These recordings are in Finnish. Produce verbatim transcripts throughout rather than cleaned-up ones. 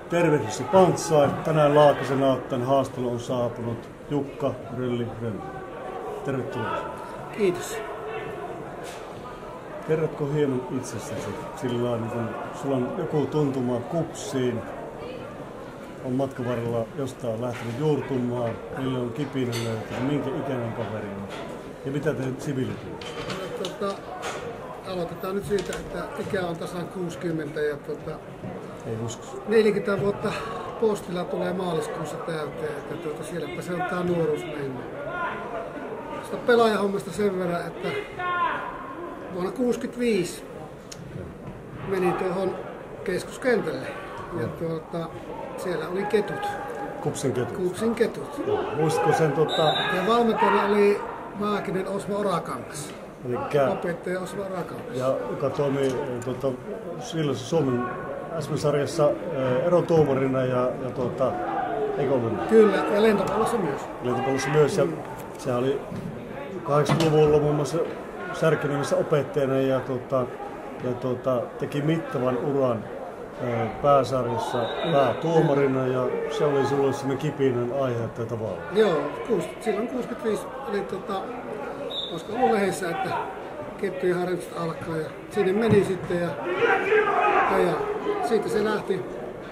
Tervehdys Pantsai. Tänään Laakisen Aatteen haastelu on saapunut Jukka Rölli Rölli. Tervetuloa. Kiitos. Kerrotko hieman itsestäsi? Sillä niin kun sulla on joku tuntuma kupsiin, on matkan varrella jostain lähtenyt juurtumaan, millä on kipinä löytynyt, minkä ikäinen kaveri on ja mitä teet siviilityössä? Tuota, aloitetaan nyt siitä, että ikä on tasan kuusikymmentä ja tuota, Ei usko. neljäkymmentä vuotta postilla tulee maaliskuussa täyteen, että tuota, sielläpä se on tää nuoruus mennyt. Sitä pelaajahommasta sen verran, että vuonna kuusikymmentäviisi menin tuohon keskuskentälle ja tuota, siellä oli ketut. Kupsin ketut. Kupsin ketut. Muistatko sen tota... Ja valmentajana oli Maakinen Osmo Orakangas. Elikkä... Opettaja Osmo Orakangas. Ja joka toimi tota, silloin Suomen S M-sarjassa erotuomarina ja, ja tuota, eikö ollut? Kyllä, ja lentopallossa myös. Lentopallossa myös. Ja sehän oli kahdeksankymmentäluvulla muun muassa Särkiniemessä opettajana ja, tuota, ja tuota, teki mittavan uran pääsarjassa päätuomarina ja se oli sulle sellainen kipinän aihe tai tavalla. Joo, silloin kuusikymmentäviisi oli tota, olisiko ollut lehdessä, että kettujen harjoitukset alkaa ja sinne meni sitten ja, ja, ja siitä se lähti,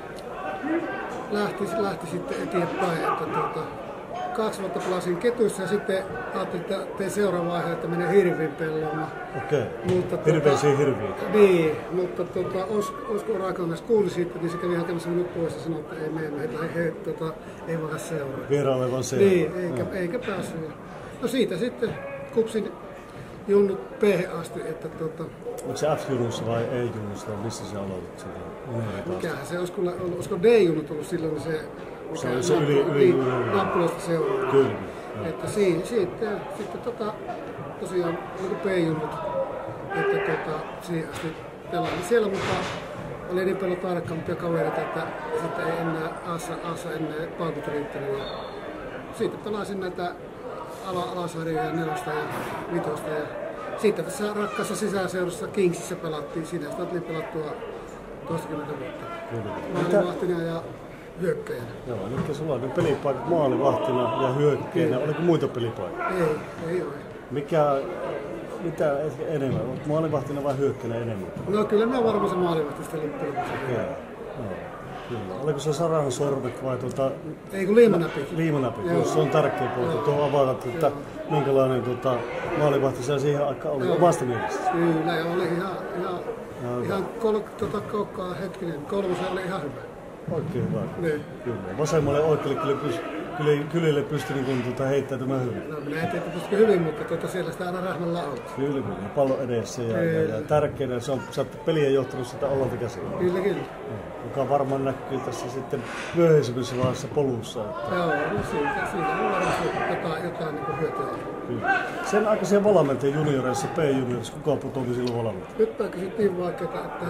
lähti, lähti sitten eteenpäin, että tuota, kaksi vuotta pelasin ketuissa ja sitten ajattelin, että tein seuraavan vaiheen, että menee hirviin pelloon. Okei, hirveisiin hirviin. Niin, mutta tuota, Osko Orakangas kuuli siitä, niin se kävi hakemassa minut pois ja sanoi, että ei mene, että he, he, tuota, ei vaan seuraa. Vierailevan seuraa. Niin, eikä, no. eikä päässyt. No siitä sitten kupsin junnut P asti, että tuota... Onko se F-junnussa vai E-junnussa vai missä sä aloitit sitä? Mikähän se, olisiko, olisiko D-junnut ollut silloin, niin se... Se oli se yli, yli, yli, yli. Nappulasta seuraa. Kyllä. Että siitä, siitä sitten tota, tosiaan niin P-junnut, että tota, siihen asti pelasin siellä mukaan. Oli niin paljon tarkkaampia kavereita, että sitten ei enää Aassa, Aassa enää paukut riittänyt. Siitä pelasin näitä ala, alasarjoja ja nelosta ja vitosta. Ja sitten tässä rakkaassa sisäseurassa Kingsissä pelattiin. Siinä sitä tuli pelattua toistakymmentä vuotta. Maalivahtina ja hyökkäjänä. Joo, nyt sulla on pelipaikat maalivahtina ja hyökkäjänä. Niin. Oliko muita pelipaikkoja? Ei, ei ole. Mikä, mitä enemmän? Olet maalivahtina vai hyökkäjänä enemmän? No kyllä minä varmaan se maalivahti sitten loppujen lopuksi. Okei. No, kyllä. Oliko se Sarahan sormet vai tuota... Ei kun liimanäpit. Liimanäpit, joo. Se on tärkeä puolta. Tuo avata, että minkälainen tuota, maalivahti se siihen aikaan oli omasta mielestä. Kyllä, ja oli ihan, ihan, ihan kol, tuota, kokkaa hetkinen. Kolmosen oli ihan hyvä. Oikein hyvä. Niin. Kyllä. Vasemmalle oikealle kyllä, kyllä, kylille pystyi niin tuota, heittäytymään hyvin. No minä en tiedä, pystykö hyvin, mutta tuota, siellä sitä aina rähmällä on. Kyllä, kyllä. Ja pallo edessä ja, ja, ja tärkeänä se on, sä oot peliä johtanut sitä Ollalta käsin. Kyllä, kyllä. No, joka varmaan näkyy tässä sitten myöhemmissä vaiheessa polussa. Että... Joo, no siitä, siitä on varmasti jotain, jotain niin hyötyä. Kyllä. Sen aikaisia valmentajia junioreissa, P-juniorissa, kuka putoili silloin valmentajia? Nyt on kysyt niin vaikeaa, että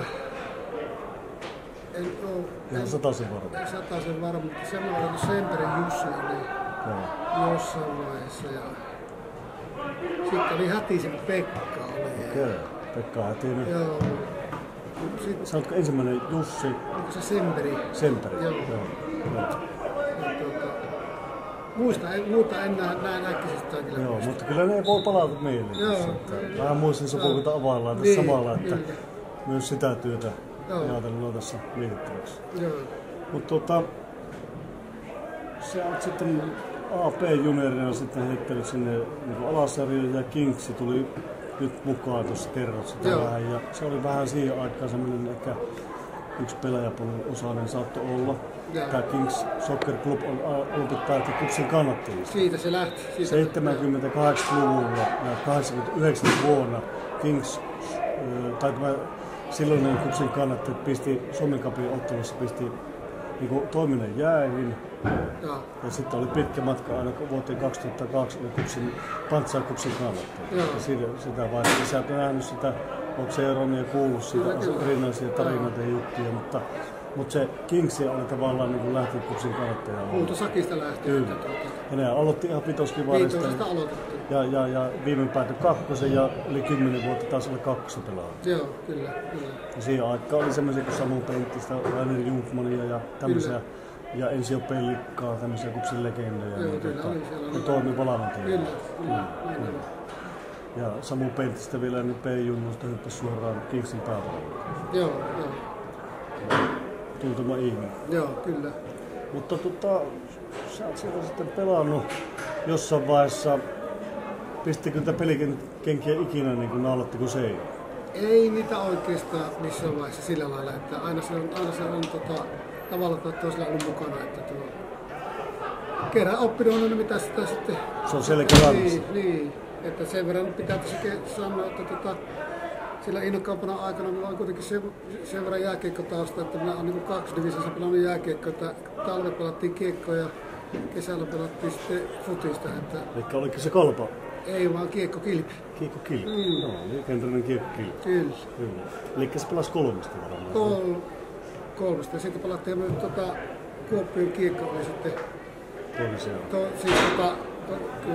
en ole... Ihan sataisen varma. Sataisen varma, mutta semmoinen kuin Semperin Jussi oli no. jossain vaiheessa. Ja... Sitten oli Hätisen Pekka. Oli. Okei, Pekka Hätinen. Joo. Sitten... Sanotko ensimmäinen Jussi? Onko se Semperi? Semperi, joo. joo. joo. Tuota, muista, en, muuta en näe, näe äkkisestä kyllä. Joo, mutta kyllä ne voi palata mieleen. Joo. Tässä, vähän muistin sopukunta availlaan tässä niin, samalla, että kyllä. Myös sitä työtä ajatellaan tässä mietittäväksi. Mutta tuota, sä oot sitten A P-juniorina sitten heittänyt sinne niin alasarjoja ja Kingsi tuli nyt mukaan tuossa kerrot sitä Joo. vähän. Ja se oli vähän siihen aikaan semmoinen ehkä yksi pelaajapolun osainen saattoi olla. Joo. Tämä Kings Soccer Club on ollut päätti Kupsin kannattajia. Siitä se lähti. Siitä seitsemänkymmentäkahdeksanluvulla ja kahdeksankymmentäyhdeksän vuonna Kings, tai tämä silloinen Kupsin kannattajat pisti Suomen Cupin ottelussa pisti niin toiminnan jäihin. Ja. ja sitten oli pitkä matka aina vuoteen kaksituhattakaksi oli Kupsin, Pantsai Kupsin kannattajia. Ja siitä, sitä vaiheessa sä oot nähnyt sitä, oot seurannut ja kuullut siitä erinäisiä tarinoita ja juttuja, mutta Mutta se Kingsi oli tavallaan niin lähtenyt Kupsin kannattajaan. Kultasakista lähtien. Ja ne aloitti ihan vitoskivarista. Viitosesta aloitettiin. Ja, ja, ja viime päätyi kakkosen ja yli kymmenen vuotta taas oli kakkosen pelaa. Joo, kyllä, kyllä. Ja siihen aikaan oli semmoisia kuin Samu Penttistä, Rainer Jungmania ja tämmöisiä. Ja Ensio Pellikkaa, tämmöisiä kupsin legendoja. Joo, niin, kyllä tota, oli siellä. ne toimi valmentajia. Kyllä, kyllä. kyllä. Ja Samu Penttistä vielä nyt P-junnusta hyppäsi suoraan Kingsin päävalmentajaksi. Joo, joo. Tuntuma ihminen. Joo, kyllä. Mutta tota, sä oot sieltä sitten pelannut jossain vaiheessa. Pistikö niitä pelikenkiä ikinä niin kuin naulattiko seinään? Ei niitä oikeastaan missään vaiheessa sillä lailla, että aina se on, aina se on tota, tavalla tai toisella ollut mukana. Että tuo, kerran oppinut on mitä sitä sitten... Se on selkärangassa. Niin, niin, että sen verran pitää sanoa, että tota, sillä innokkaampana aikana minulla on kuitenkin sen, sen verran jääkiekkotausta, että minä olen niin kaksi divisiossa pelannut jääkiekkoa, että talve pelattiin kiekkoa ja kesällä pelattiin sitten futista. Että... Eli oliko se kalpa? Ei vaan kiekkokilpi. Kiekkokilpi? Mm. No, legendarinen kiekkokilpi. Kyllä. Kyllä. Eli se pelasi kolmesta varmaan. Kol, kolmesta. Ja sitten pelattiin myös tota, Kuopion kiekko oli sitten... Toinen To, siis tota, to,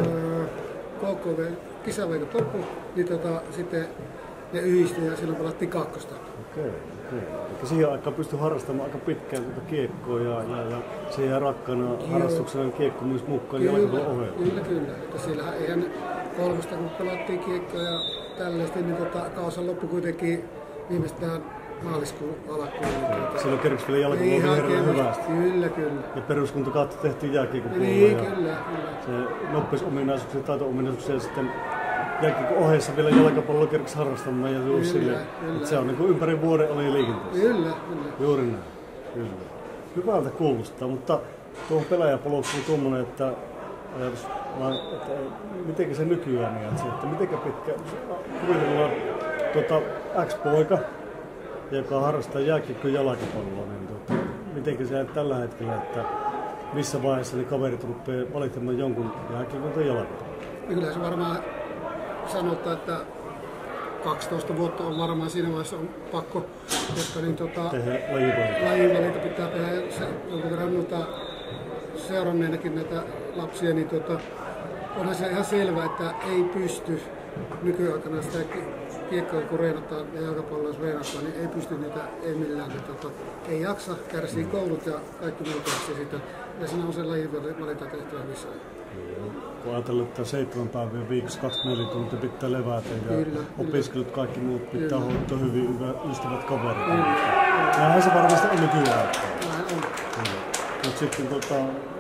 K K V kisaveikot loppu, niin tota, sitten ne yhdistyi ja silloin pelattiin kakkosta. Okei, okei. Eli siihen aikaan pystyi harrastamaan aika pitkään tuota kiekkoa ja, ja, ja se jää rakkaana harrastuksena kiekko myös mukaan jalkapallon ohella. Kyllä, kyllä. Että siellähän eihän kolmesta kun pelattiin kiekkoa ja tällaista, niin tota, kausan loppu kuitenkin viimeistään maaliskuun alkuun. Niin, silloin kerroks vielä jalkapallon herran hyvästi. Kyllä, kyllä. Ja peruskunta kautta tehtiin jääkiekon puolella. Niin, kyllä, kyllä. Se noppeusominaisuuksia ja taito-ominaisuuksia sitten jääkiekon ohessa vielä jalkapalloa kerroks harrastamaan ja kyllä, sille, että se on niin kuin ympäri vuoden oli liikenteessä. Kyllä, kyllä. Juuri näin. Kyllä. Hyvältä kuulostaa, mutta tuohon pelaajapolkuun on tuommoinen, että ajatus, vaan, että mitenkä se nykyään niin, että mitenkä pitkä kuvitellaan tuota, X-poika, joka harrastaa jääkiekkoa ja jalkapalloa, niin tuota, mitenkä se tällä hetkellä, että missä vaiheessa ne kaverit rupeaa valitsemaan jonkun jääkiekon tai jalkapallon? Kyllä se varmaan sanotaan, että kaksitoista vuotta on varmaan siinä vaiheessa on pakko, että niin tota, tehdä lajivalinta. Lajivalinta pitää tehdä se, jonkun verran noita seuranneenakin näitä lapsia, niin tota, onhan se ihan selvä, että ei pysty nykyaikana sitä kiekkoa kun reenataan ja jalkapalloa jos reenataan, niin ei pysty niitä, ei millään, niin tota, ei jaksa, kärsii koulut ja kaikki muut kärsii siitä. Ja siinä on se lajivalinta tehtävä missään. Kun ajatellaan, että seitsemän päivää viikossa kaksikymmentäneljä tuntia pitää levätä ja kyllä, opiskelut kaikki muut pitää kyllä. Hoitaa hyvin, ystävät kaverit. Näinhän se varmasti on nykyään. Näin on. Mutta sitten tota,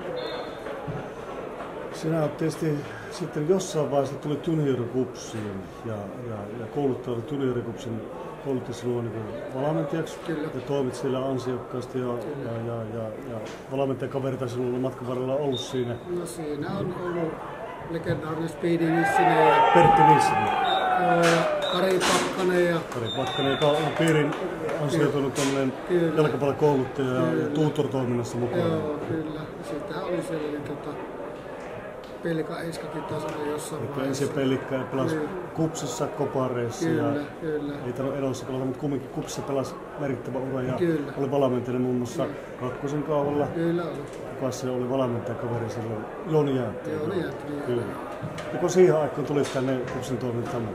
sinä olet tietysti sitten jossain vaiheessa tuli juniorikupsiin ja, ja, ja kouluttaja oli juniorikupsin koulutti sinua niin valmentajaksi kyllä. Ja toimit siellä ansiokkaasti ja, ja, ja, ja, ja valmentajakaverita sinulla matkan varrella ollut siinä. No siinä on ollut legendaarinen Speedy Nissinen ja Pertti Nissinen. Kari Pakkanen ja... Kari Pakkanen, joka on piirin ansioitunut tämmöinen jalkapallokouluttaja ja, ja tuutor-toiminnassa mukana. Joo, kyllä. Ja sittenhän oli sellainen tota, Pellikka Eiskakin taas oli jossain Eikä vaiheessa. ensin Pellikka ja pelasi kyllä. Kupsissa, Kopareissa kyllä, ja kyllä. ei tarvitse elossa pelata, mutta kumminkin Kupsissa pelasi merkittävä ura ja kyllä. oli valmentajana muun muassa kakkosen kaudella. Kyllä oli. Kuka se oli valmentajakaveri silloin? Jouni Jäätti. Jouni Jäätti, niin kyllä. Ja kun siihen aikaan tuli tänne Kupsin toimintaan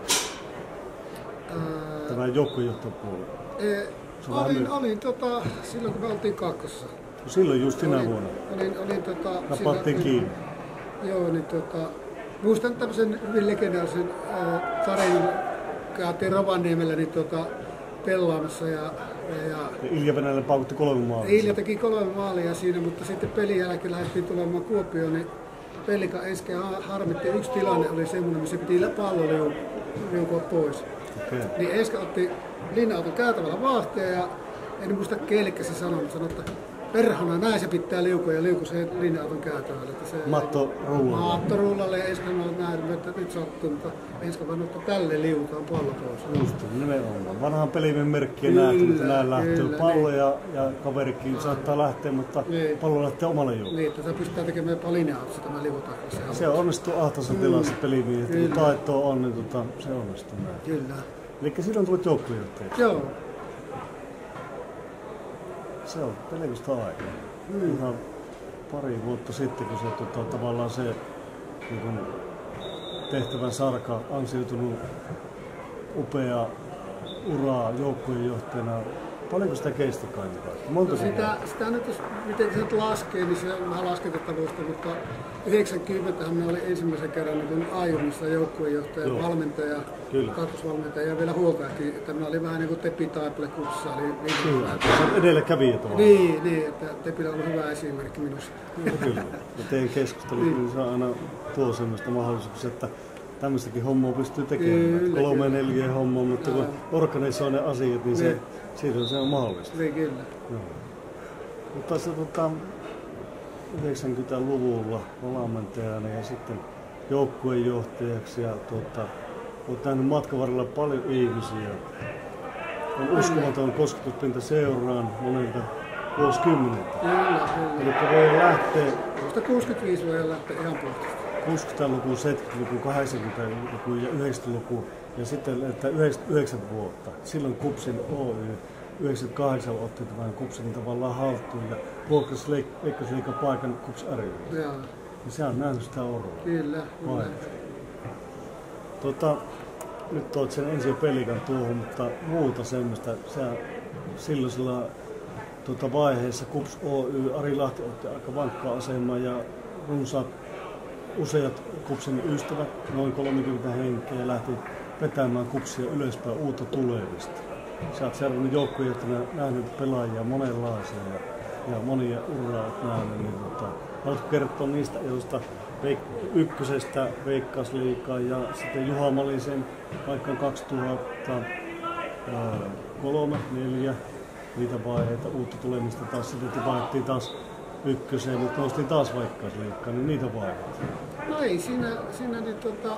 tämä joukkuejohtajan puolella? Olin, olin tota, silloin kun me oltiin kakkossa. Silloin just sinä olin, vuonna? Olin, olin tota... Napattiin kiinni? Joo, niin tota... Muistan tämmöisen hyvin legendaarisen äh, tarinan, käytiin Rovaniemellä niin tota, pelaamassa ja... ja, ja Ilja Venäjällä paukutti kolme maalia. Ilja teki kolme maalia siinä, mutta sitten pelin jälkeen lähdettiin tulemaan Kuopioon, niin Pellikka äsken harmitti. Yksi tilanne oli semmoinen, missä piti pallo liukua pois. Okay. Niin Eska otti linja-auton käytävällä vaahteen ja en muista keelekkä se sanoi, mutta sanoi, että perhana näin se pitää liukua ja liukui se linja-auton käytävällä. Matto rullalle. Matto rullalle ja Eska sanoi näin, että nyt sattuu, mutta Eska vaan että tälle liutaan pallo pois. Just, nimenomaan. Vanhan pelimen merkkiä nähty, että näin lähtee pallo ja, ja kaverikin ah. saattaa lähteä, mutta niin. Pallo lähtee omalle juuri. Niin, että se pystytään tekemään jopa linja-autossa tämä liutaan. Se, se onnistuu ahtaisen mm. tilassa pelimiin, että kun taitoa on, niin tota, se onnistuu näin. Kyllä. Eli silloin tuli joukkuejohtajaksi. Joo. Se on pelkästä aikaa. Mm. Ihan pari vuotta sitten, kun se tota, tavallaan se niin kun tehtävän sarka, ansioitunut upea ura joukkueenjohtajana. Paljonko sitä kesti kaiken kaikkiaan? Monta no sitä, sitä nyt, jos, miten se nyt laskee, niin se on vähän laskentettavuutta, mutta yhdeksänkymmentä me oli ensimmäisen kerran niin Aiomissa joukkueenjohtaja, joo, valmentaja, kyllä, kakkosvalmentaja ja vielä huoltajakin. Että mä olin vähän niin kuin Tepi Taiple kutsissa. Kyllä, se on edelläkävijä tavallaan. Niin, niin, että Tepillä on hyvä esimerkki minusta. Kyllä, ja teidän keskustelut niin saa aina tuo semmoista mahdollisuuksia, että tämmöistäkin hommaa pystyy tekemään. Kyllä, kolme, kyllä, neljä hommaa, mutta kun organisoi ne asiat, niin se, siitä se on mahdollista. Niin, kyllä. Joo. Mutta se tota, yhdeksänkymmentäluvulla valmentajana ja sitten joukkueenjohtajaksi ja tuota, olet nähnyt matkan varrella paljon ihmisiä. On uskomaton kosketuspinta seuraan monilta vuosikymmeniltä. Kyllä, kyllä. Eli voi lähteä... kuusikymmentäviisi voi lähteä ihan puhtaasti. kuusikymmentäluku, seitsemänkymmentäluku, kahdeksankymmentäluku ja yhdeksänkymmentäluku ja sitten että yhdeksänkymmentäyhdeksän vuotta. Silloin Kupsin Oy yhdeksänkymmentäkahdeksan otti tämän Kupsin tavallaan haltuun ja vuokrasi Veikkausliigan paikan Kups Arenalle. Ja se on nähnyt sitä oroa. Kyllä. kyllä. Tota, nyt toit sen ensin Pelikan tuohon, mutta muuta semmoista. Silloisella tuota vaiheessa Kups Oy, Ari Lahti otti aika vankkaa asemaa ja runsaat useat Kupsin ystävät, noin kolmekymmentä henkeä, lähti vetämään Kupsia ylöspäin uutta tulevista. Sä oot seurannut joukkueenjohtajana nähnyt pelaajia monenlaisia ja, ja monia uraa oot nähnyt. Niin, tota, haluatko kertoa niistä, joista veik- ykkösestä Veikkausliigaan ja sitten Juha Malisen vaikka kaksituhattakolme neljä niitä vaiheita uutta tulemista taas sitten vaihdettiin taas ykköseen, mutta noustiin taas Veikkausliigaan, niin niitä vaiheita. No ei, siinä, siinä niin, tota,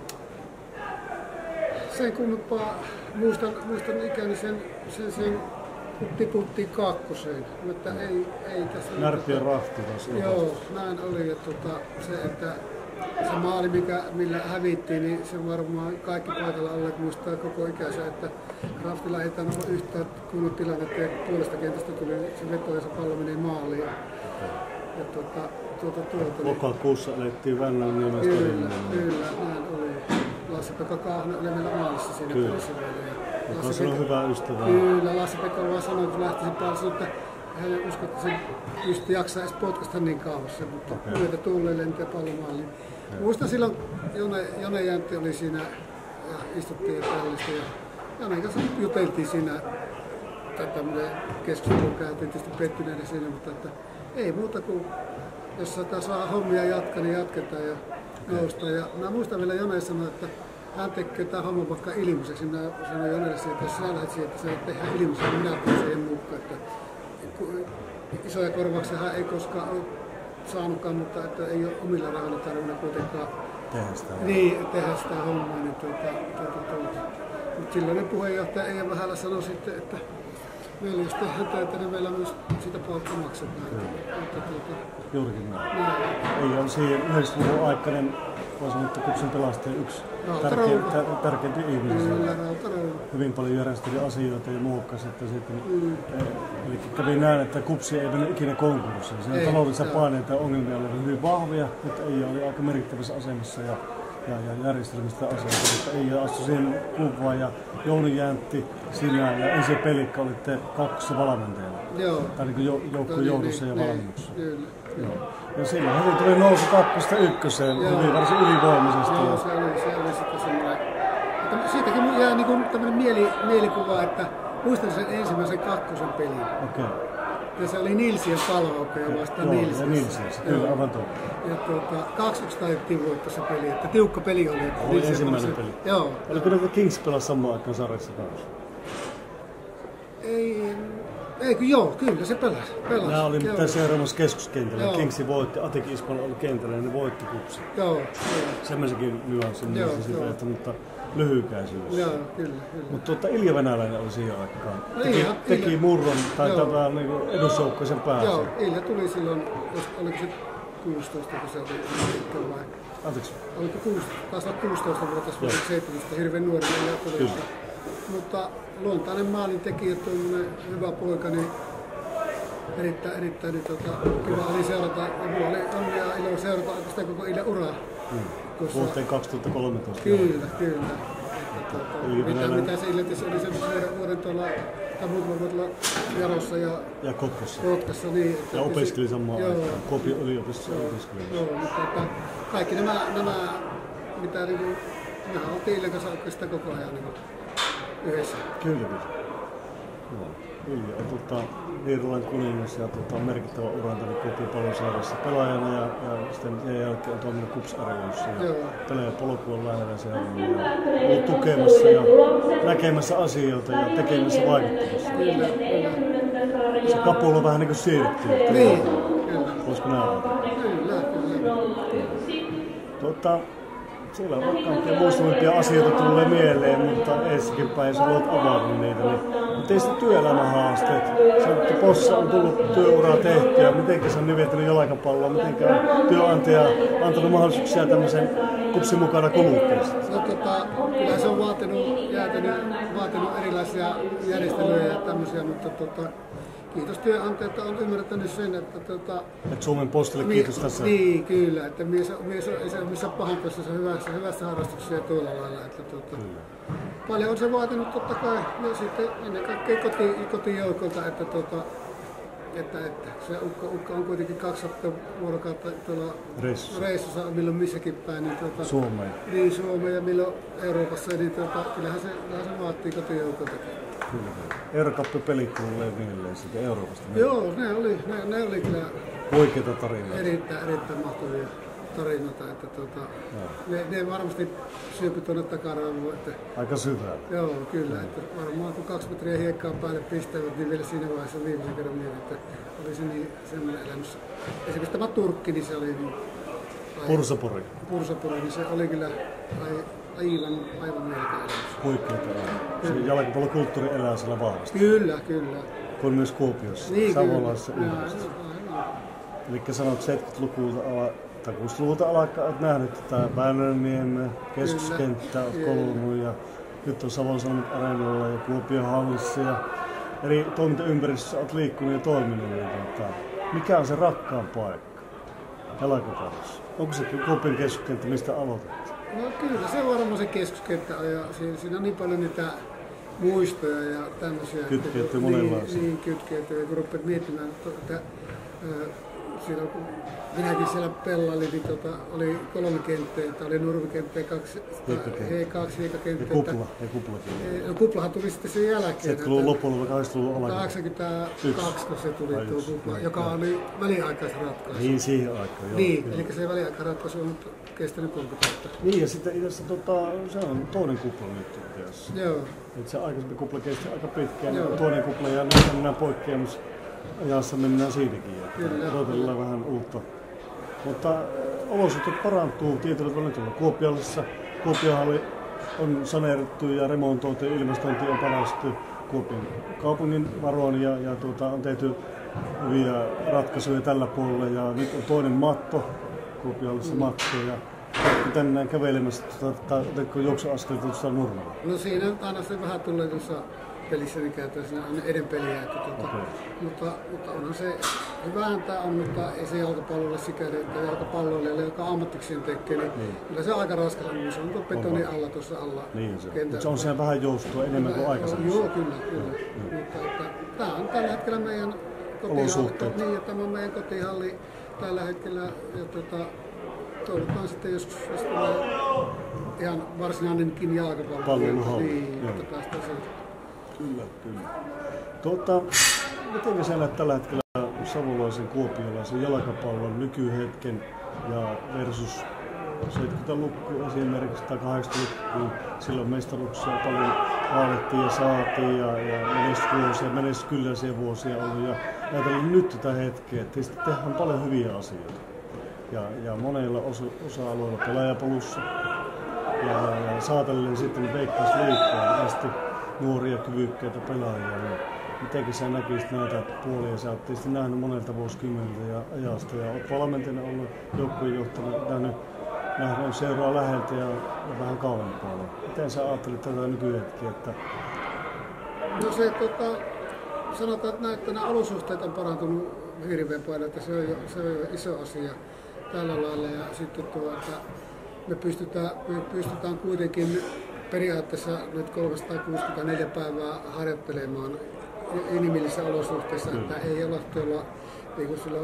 sen kummempaa muistan, muistan ikäni sen, sen, sen kun tiputtiin kakkoseen, mutta ei, ei tässä... Närpi ja Rahti taas. Joo, näin oli, ja tota, se, että se maali, mikä, millä hävittiin, niin se varmaan kaikki paikalla olleet muistaa koko ikänsä, että Raftilla ei tainnut olla yhtään kunnon tilannetta ja puolesta kentästä tuli se veto ja se pallo meni maaliin. Ja tuota, tuota, tuota, lokakuussa elettiin Vännän nimestä. Kyllä, kyllä, näin oli. Lassi-Pekka Kaahne oli meillä maalissa siinä pelissä vielä. Lassi on hyvä ystävä. Kyllä, Lassi-Pekka vaan sanoi, kun lähti sen päälle, että hän ei usko, että se pystyi jaksaa edes potkasta niin kauassa, mutta okay, myötä tuulee lentää pallomaaliin. Muistan silloin, Jone, Jone Jäntti oli siinä ja istuttiin ja tällaista ja Jonen kanssa juteltiin siinä, tai tämmöinen keskustelu käytiin tietysti pettyneiden siinä, mutta että ei muuta kuin, jos sitä saa hommia jatkaa, niin jatketaan ja noustaan. Ja mä muistan vielä Jone sanoi, että hän tekee tämän homman vaikka ilmaiseksi. Minä sanoin Jonelle siitä, että jos sinä lähdet siihen, että se tehdään ilmaiseksi, niin minä teen siihen mukaan. Että isoja korvauksia hän ei koskaan ole saanutkaan, mutta että ei ole omilla rahoilla tarvinnut kuitenkaan tehdä sitä, niin, tehdä sitä hommaa. Niin tuota, tuota, tuota. Mutta silloinen puheenjohtaja Eija Vähälä sanoi sitten, että meillä jos tehdään töitä, niin meillä myös sitä palkka maksetaan. Tuota, juurikin näin. Ei ole siihen yhdeksänkymmentäluvun aikainen, voisi sanoa, että Kupsin pelastaja yksi tärkeimpi ihmisiä. Hyvin paljon järjesteli asioita ja muokkasi, että sitten mm. eli kävi näin, että Kupsi ei mennyt ikinä konkurssiin. Siinä taloudellisia paineita ja ongelmia oli hyvin vahvia, mutta ei oli aika merkittävässä asemassa ja, ja, ja järjestelmistä asioita, mutta ei astui siihen kuvaan ja Jouni Jäntti, sinä ja Ensi Pelikka olitte kaksi valmentajana. Joo. Tai niin kuin joukkueen johdossa ja valmennuksessa. Joo. Ja silloin heti tuli nousu kakkosesta ykköseen, hyvin varsin ylivoimaisesti. Joo, se oli, se oli sitten semmoinen. Siitäkin jää niin kuin tämmöinen mieli, mielikuva, että muistan sen ensimmäisen kakkosen pelin. Okei. Okay. Ja se oli Nilsien palaukkeen vastaan Nilsissä. Joo, Nilsissä, kyllä, aivan totta. Ja tuota, kaksi yksi taidettiin voittaa se peli, että tiukka peli oli. Että oli ensimmäinen peli. Joo. Oliko näitä Kings pelasi samaan aikaan sarjassa kanssa? Ei, ei kun joo, kyllä se pelasi. pelasi. Nämä oli mitään seuraamassa keskuskentällä. Kingsi voitti, Atek Ismail oli kentällä ja ne voitti Kupsin. Joo. Semmoisenkin nyanssin niistä sitä, että, mutta lyhykäisyydessä. Joo, kyllä, kyllä. Mutta tuota, Ilja Venäläinen oli siihen aikaan. No, teki, Ilja, teki Ilja. murron tai tämän niin edusjoukkoisen päässä. Joo, Ilja tuli silloin, oliko se kuusitoista, kun se oli vai? Anteeksi. Oliko kuusitoista, taas kuusitoista vuotta, vuotta seitsemäntoista, hirveän nuori Ilja tuli. Mutta luontainen maalin tekijä, tuollainen hyvä poika, niin erittäin, erittäin niin, tota, kiva oli seurata, ja mulla oli onnea ja ilo seurata oikeastaan koko Ilen uraa. Mm. Vuoteen kaksituhattakolmetoista. Kyllä, kyllä. Että, tuota, mitä, mitä se Iletissä oli sen vuoden, vuoden tuolla, tai muutama vuodella Jarossa ja, ja Kotkassa. Kotkassa niin, että, ja opiskeli samaan aikaan. Kuopion yliopistossa opiskeli. Joo, mutta että, kaikki nämä, nämä mitä niin kuin, mehän oltiin Ilen kanssa oikeastaan koko ajan niin yhdessä. Kyllä, kyllä. Joo. Ilja on tota, Irlannin kuningas ja tota, merkittävä uran tänne Kuopion Pallonseurassa pelaajana ja, ja sitten sen jälkeen on toiminut Kups Arjoussa ja pelaajan polku on lähellä siellä ja ollut tukemassa ja näkemässä asioita ja tekemässä vaikuttamassa. Kyllä, kyllä. Se kapula on vähän niin kuin siirtyy. Niin, kyllä. Voisiko nähdä? Kyllä, kyllä. Tota, siellä on kaikkia muistavimpia asioita tulee mieleen, mutta ensikin päin sä olet avannut niitä. Niin teistä työelämähaasteet. Sä olet Possa on tullut työuraa tehtyä. Mitenkä sä on nivettänyt jalkapalloa? Mitenkä on työnantaja antanut mahdollisuuksia tämmöisen Kupsin mukana kulutteesta? No, tota, kyllä se on vaatinut, jäätänyt, vaatinut erilaisia järjestelyjä ja tämmöisiä, mutta tota, kiitos työnantajat on ymmärtänyt sen, että... Tota, Et Suomen Postille kiitos mi- tässä. Niin, kyllä. Että mies, mies on, ei se missään pahan tässä, se on hyvässä, hyvässä harrastuksessa ja tuolla lailla. Että, tota, paljon on se vaatinut totta kai, ja sitten ennen kaikkea koti, kotijoukolta, että, tota, että, että se ukko, ukko on kuitenkin kaksisataa vuorokautta tuolla reissussa, reissussa milloin missäkin päin. Niin, tuota, Suomeen. Niin, Suomeen ja milloin Euroopassa, niin tuota, kyllähän se, kyllähän se vaatii kotijoukoltakin. Kyllä. Eurokappi-pelit tulee mieleen siitä Euroopasta. Joo, ne oli, ne, ne oli kyllä oikeita tarinoita. Erittäin, erittäin mahtavia tarinoita. Että tuota, ne, ne varmasti syöpy tuonne takaraivoon. Aika syvää. Joo, kyllä. No. Että varmaan kun kaksi metriä hiekkaa päälle pistävät, niin vielä siinä vaiheessa viimeisen kerran mieleen, että oli se niin semmoinen elämys. Esimerkiksi tämä Turkki, niin se oli niin... Pursapori. Pursapori, niin se oli kyllä ai, aivan, aivan mielekäs elämys. Huikeita elämys. Se jalkapallokulttuuri elää siellä vahvasti. Kyllä, kyllä. Kuin myös Kuopiossa, niin, Savolaisessa ympäristössä. Eli sanot seitsemänkymmentäluvulta tai kuusikymmentäluvulta alkaa, olet nähnyt tätä Väinönniemen keskuskenttää, olet kolunut ja nyt on Savon Sanomat Areenalla ja Kuopion hallissa ja eri toimintaympäristössä olet liikkunut ja toiminut. Niin, tota, mikä on se rakkaan paikka jalkapallossa? Onko se Kuopion keskuskenttä, mistä aloitettiin? No kyllä, se on varmaan se keskuskenttä ja siinä on niin paljon niitä muistoja ja tämmöisiä. Kytkeytyy monenlaisia. Niin, kytkeytyy. Kun rupeat miettimään, että äh, silloin kun minäkin siellä pellailin, niin tota, oli kolme kenttää, että oli nurmikenttä ja kaksi, kaksi hiekkakenttää. Ja kupla. Ja kuplakin. No kuplahan tuli sitten sen jälkeen. seitsemänkymmentäluvun lopulla vai kahdeksankymmentäluvun alkuun? kahdeksankymmentäkaksi, kun se tuli tuo kupla, joka oli väliaikaisratkaisu. Niin, siihen aikaan. Joo, niin, joo. eli se väliaikaisratkaisu on kestänyt kolmekymmentä vuotta. Niin, ja sitten itse tota, se on toinen kupla nyt ideassa. Joo. Et se aikaisempi kupla kesti aika pitkään, ja toinen kupla ja nyt mennään poikkeamusajassa mennään siitäkin. Odotellaan vähän uutta. Mutta olosuhteet parantuu tietyllä tavalla tuolla Kuopiossa. Kuopiohalli on saneerattu ja remontoitu ja ilmastointi on parastu Kuopion kaupungin varoin ja, ja tuota, on tehty hyviä ratkaisuja tällä puolella ja nyt on toinen matto, Kuopiohallissa mm. matto ja kun tänään kävelemässä, otetko juoksuaskelta tuosta Nurmella? No siinä on aina se vähän tulee tuossa pelissä, niin käytetään siinä aina eden peliä. Että tuota, okay. mutta, mutta onhan se hyvä ääntä on, mutta ei se jalkapallolle sikäli, että jalkapalloilijalle, joka ammattikseen tekee, niin mm. kyllä se on aika raskas, niin se on tuon betonin alla tuossa alla. Niin se, mutta se on siellä vähän joustua enemmän kuin aikaisemmin. Joo, kyllä, kyllä. Mm. Mutta että, tämä on tällä hetkellä meidän kotihalli, niin, ja tämä on meidän kotihalli tällä hetkellä. Ja, tuota, toivotaan sitten joskus, jos tulee ihan varsinainenkin jalkapallo. Niin, että päästään sen. Kyllä, kyllä. Tuota, miten sä näet tällä hetkellä savolaisen kuopiolaisen jalkapallon nykyhetken ja versus seitsemänkymmentäluvun esimerkiksi tai kahdeksankymmentäluvun, silloin mestaruuksia paljon haalettiin ja saatiin ja, ja menestysvuosia, menestyskyllisiä vuosia ollut ja ajatellaan nyt tätä hetkeä, että tehdään paljon hyviä asioita. Ja, ja monilla osa, osa-alueilla pelaajapolussa ja, ja saatellen sitten Veikkausliigaan asti nuoria kyvykkäitä pelaajia. Ja mitenkin sä näkisit näitä puolia? Sä oot tietysti nähnyt monelta vuosikymmeniltä ja ajasta ja oot valmentajana ollut joukkueen johtajana, nähnyt, nähnyt seuraa läheltä ja, ja vähän kauempaa. Miten sä ajattelit tätä nykyhetkiä? Että... No se tota, sanotaan, että, että nämä olosuhteet on parantunut hirveän paljon, että se on jo, se on jo iso asia tällä lailla. Ja sitten tuota, me pystytään, pystytään kuitenkin periaatteessa nyt kolmesataakuusikymmentäneljä päivää harjoittelemaan inhimillisissä olosuhteissa, mm. että ei olla tuolla niin kuin silloin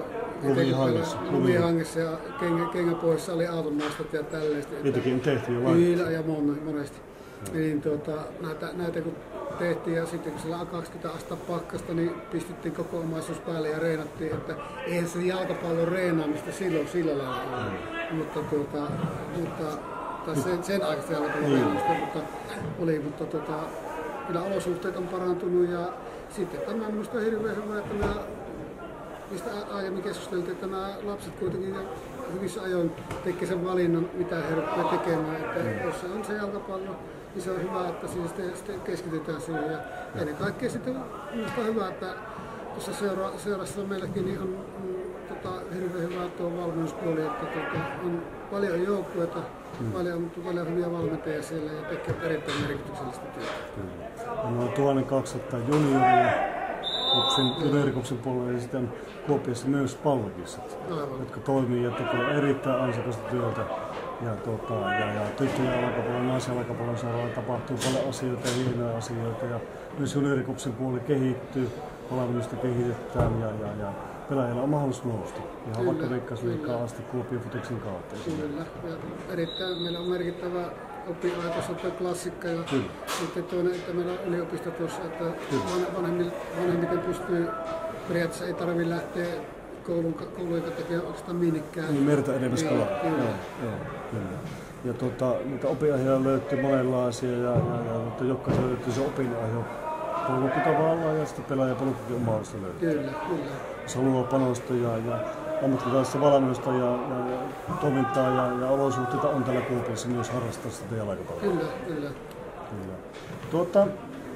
lumihangessa ja kengä, kengäpohjassa oli autonmaastot ja tällaista. Niitäkin tehtiin jo Kyllä, ja monesti. Mm. Niin, tuota, näitä, näitä kun tehtiin ja sitten kun sillä kaksikymmentä astetta pakkasta, niin pistettiin koko omaisuus päälle ja reenattiin, että eihän se jalkapallon reenaamista silloin sillä lailla ole. Mm. Mutta, tuota, mutta tai sen, sen aikaista jalkapallon reenaamista mutta, oli, mutta tuota, kyllä olosuhteet on parantunut ja sitten tämä minusta on hirveän hyvä, että nämä, mistä aiemmin keskusteltiin, että nämä lapset kuitenkin hyvissä ajoin tekevät sen valinnan, mitä he rupeavat tekemään. Että mm. jos se on se jalkapallo, niin se on hyvä, että siihen sitten, sitten keskitytään siihen. Ja ennen kaikkea sitten minusta on hyvä, että tuossa seura, seurassa meilläkin niin on, on tota, hirveän hyvä tuo valmennuspuoli, että tota, on paljon joukkueita, mm. paljon, paljon hyviä valmentajia siellä ja tekee erittäin merkityksellistä työtä. Kyllä. On noin tuhatkaksisataa junioria. Juniorikuksen puolella ja sitten Kuopiossa myös pallokissat, jotka toimii ja tekevät erittäin ansiokasta työtä. Ja, tuota, ja, ja tyttöjen jalkapallon, naisen jalkapallon saralla tapahtuu paljon asioita ja hienoja asioita. Ja myös juniorikuksen puoli kehittyy, valmennusta kehitetään ja, ja, ja pelaajilla on mahdollisuus nousta. Ihan kyllä, vaikka Veikkausliigaan asti Kuopion futiksen kautta. Kyllä, ja erittäin meillä on merkittävä oppilaitos, että klassikka ja kyllä. Sitten toinen, että meillä on yliopisto tuossa, että vanhemmiten pystyy, periaatteessa ei tarvitse lähteä koulun, koulujen tekemään oikeastaan minnekään. Niin merta enemmäs kalaa. Joo, joo, kyllä. Ja tuota, niitä opinahjoja löytyy monenlaisia ja, ja, ja mutta jokaisella löytyy se opinahjo polku tavallaan ja sitten pelaajapolkukin on mahdollista löytyy. Kyllä, kyllä. Se luo panosta ja, ja ammattilaisessa valmennusta ja, ja, ja toimintaa ja, ja olosuhteita on täällä Kuopiossa myös harrastaa sitä jalkapalloa. Kyllä, kyllä. kyllä. Tuota,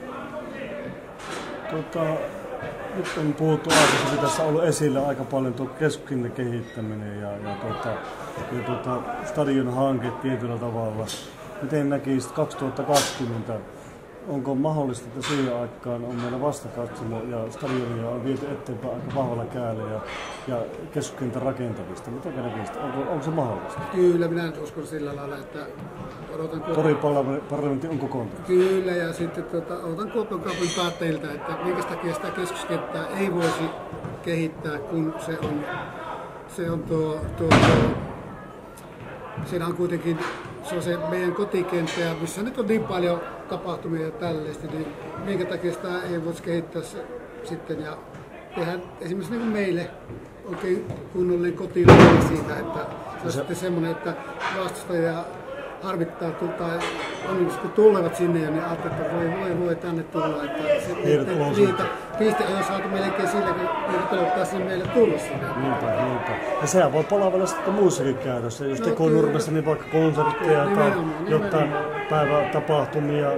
tuota, nyt on puhuttu aikaisemmin, tässä on ollut esillä aika paljon tuo keskuskinnan kehittäminen ja, ja, tuota, ja tuota, stadion hanke tietyllä tavalla. Miten näkisit kaksituhattakaksikymmentä? Onko mahdollista, että siihen aikaan on meillä vastakatsomo ja stadionia on viety eteenpäin aika vahvalla käällä ja, ja keskuskentän rakentamista? Mitä näkisit? Onko, onko se mahdollista? Kyllä, minä nyt uskon sillä lailla, että odotan... Toriparlamentti on kokoontunut. Kyllä, ja sitten tuota, odotan Kuopion kaupungin päättäjiltä, että minkä takia sitä keskuskenttää ei voisi kehittää, kun se on, se on tuo, tuo, tuo siinä on kuitenkin se on se meidän kotikenttä, missä nyt on niin paljon tapahtumia ja tällaista, niin minkä takia sitä ei voisi kehittää se, sitten ja tehdä esimerkiksi niin kuin meille oikein kunnollinen kotilainen siitä, että se on se... sitten semmoinen, että vastustajia harmittaa tai on kun tulevat sinne ja niin ajattelee, että voi voi voi tänne tulla, että se, että niitä pisteitä on saatu melkein sillä, kun niitä pelottaa sinne meille tulla sinne. Niinpä, niinpä. Ja sehän voi palvella sitten muussakin käytössä, jos no, tekonurmessa, niin vaikka konsertteja tai jotain päivätapahtumia,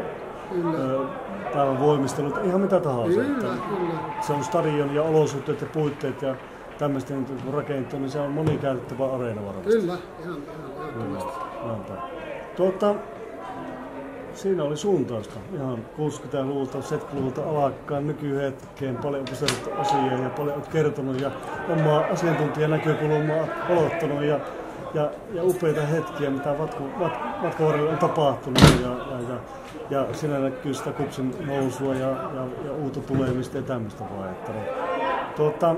päivän voimistelut, ihan mitä tahansa. Kyllä, kyllä. Se on stadion ja olosuhteet ja puitteet ja tämmöisten rakentuu, niin se on monikäytettävä areena varmasti. Kyllä, ihan ehdottomasti. Tuota, siinä oli suuntausta ihan kuusikymmentäluvulta, seitsemänkymmentäluvulta alkaen nykyhetkeen. Paljon kyselty asiaa ja paljon olet kertonut ja omaa asiantuntijanäkökulmaa aloittanut ja, ja, ja upeita hetkiä, mitä matku, mat, matkan varrella on tapahtunut. Ja, ja, ja, ja siinä näkyy sitä kupsin nousua ja, ja, ja uutta tulemista ja tämmöistä vaihetta. Tuota,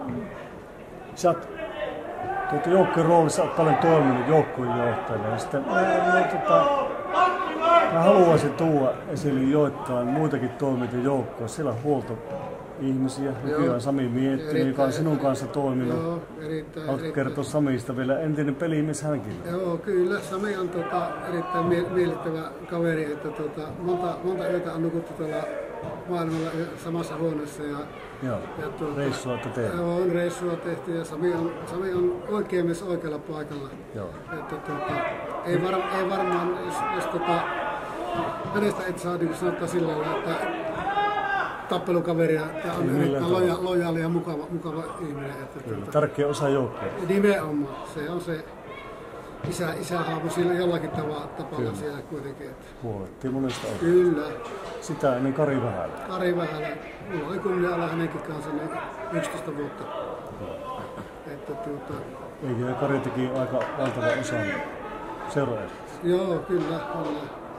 sä oot tuota joukkueen roolissa olet paljon toiminut joukkueen johtajana ja sitten mä, mä, tota, mä haluaisin tuoda esille joitain muitakin toimijoita joukkoja. Siellä on huoltoihmisiä, nykyään Sami Miettinen, joka on sinun kanssa toiminut. Joo, erittäin. Haluatko kertoa Samista vielä, entinen pelimies hänkin? Joo, kyllä. Sami on tota, erittäin mie- miellyttävä kaveri, että tota, monta, monta yötä on nukuttu tuolla maailmalla samassa huoneessa. Ja, Joo, ja tuota, reissua olette tehty. Joo, on reissua tehty ja Sami on, Sami on oikein mies oikealla paikalla. Joo. Että, tuota, ei, var, ei varmaan, jos, jos tota, hänestä et saa niin sanotaan sillä lailla, että tappelukaveria, tämä on erittäin loja, lojaali ja mukava, mukava ihminen. Että, Kyllä, tuota, tärkeä osa joukkoa. Nimenomaan, se on se. isä, isähaamu sillä jollakin tavalla, tapalla siellä kuitenkin. Että. Huolettiin monesta asiasta. Kyllä. Sitä ennen Kari Vähälä. Kari Vähälä. Mulla oli kunnia olla hänenkin kanssa niin yksitoista vuotta. Että, tuota... Eikä Kari teki aika valtavan osan seuraajasta. Joo, kyllä. kyllä.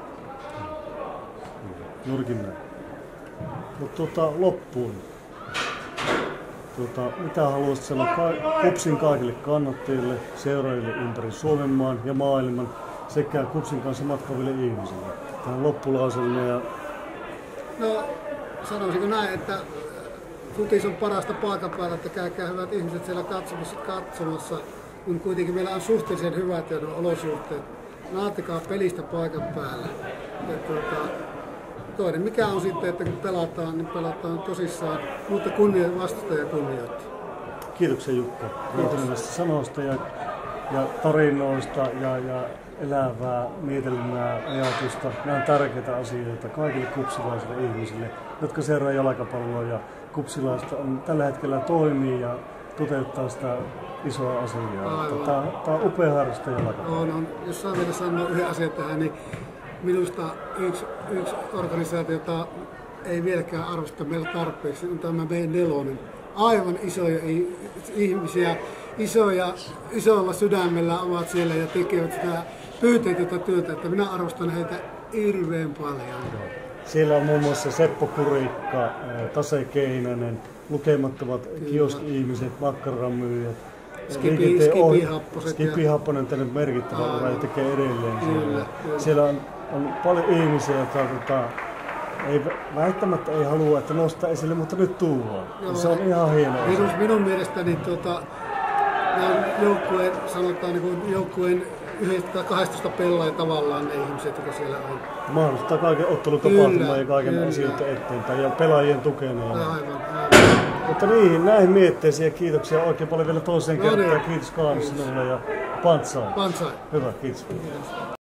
Juurikin näin. Mutta tuota, loppuun. Tuota, mitä haluaisit sanoa ka- KuPSin kaikille kannattajille, seuraajille ympäri Suomenmaan ja maailman sekä KuPSin kanssa matkaaville ihmisille? Tähän loppulauselle ja... No, sanoisinko näin, että futis on parasta paikan päällä, että käykää hyvät ihmiset siellä katsomassa, katsomassa kun kuitenkin meillä on suhteellisen hyvät olosuhteet. Nauttikaa pelistä paikan päällä. Ja tuota, toinen mikä on sitten, että kun pelataan, niin pelataan tosissaan, mutta kunnioit, vastustaja kunnioittaa. Kiitoksia Jukka näistä sanoista ja, ja tarinoista ja, ja elävää mietelmää, ajatusta. Nämä on tärkeitä asioita kaikille kupsilaisille ihmisille, jotka seuraa jalkapalloa ja kupsilaista on tällä hetkellä toimii ja toteuttaa sitä isoa asiaa. Tämä, tämä on upea harrasta jalkapalloa. On, on. Jos saa vielä sanoa yhden asian tähän, niin minusta yksi, yksi organisaatio, jota ei vieläkään arvosta meillä tarpeeksi, on tämä meidän nelonen. Aivan isoja ihmisiä, isoja, isolla sydämellä ovat siellä ja tekevät sitä pyyteetöntä työtä, että minä arvostan heitä hirveän paljon. Siellä on muun muassa Seppo Kurikka, Tase Keinänen, lukemattomat kioski-ihmiset, makkaramyyjät, Skipi, Skipi Happoset. Skipi Happonen tänne merkittävä ura ja tekee edelleen. Kyllä, kyllä. Siellä on, on paljon ihmisiä, jotka tota, ei, väittämättä ei halua, että nostaa esille, mutta nyt tuodaan. Se on ihan hienoa. Minun, minun mielestäni tuota, joukkueen, sanotaan niin joukkueen yhdestä kahdestatoista pelaaja tavallaan ne ihmiset, jotka siellä on. Mahdollistaa kaiken ottelutapahtuman ja kaiken asioiden eteenpäin ja pelaajien tukena. Aivan, aivan. Mutta niin, näihin mietteisiin ja kiitoksia oikein paljon vielä toiseen no kertaan. Niin. Kiitos Kaani sinulle ja Pantsai. Pantsai. Hyvä, kiitos. kiitos.